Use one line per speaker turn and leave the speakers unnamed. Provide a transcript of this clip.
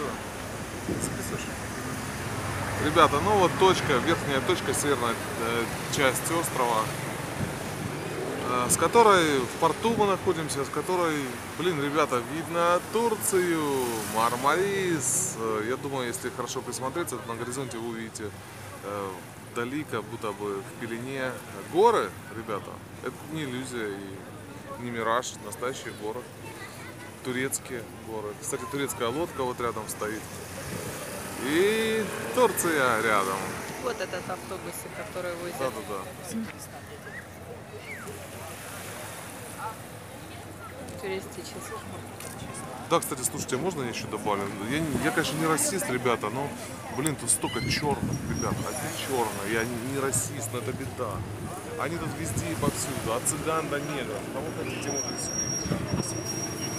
Все, записываешь. Ребята, ну вот точка, верхняя точка, северная часть острова, с которой в порту мы находимся, с которой, блин, ребята, видно Турцию, Мармарис. Я думаю, если хорошо присмотреться, то на горизонте вы увидите вдали, как будто бы в пелене горы, ребята. Это не иллюзия и не мираж, настоящие горы. Турецкие горы. Кстати, турецкая лодка вот рядом стоит. И Турция рядом.
Вот этот автобус, который возит.
Да-да-да.
Туристический.
Да, кстати, слушайте, можно я еще добавлю? Я, конечно, не расист, ребята, но, блин, тут столько черных, ребята, одни черные. Я не расист, но это беда. Они тут везде и повсюду, от цыган до негров. Кого хотите, вот и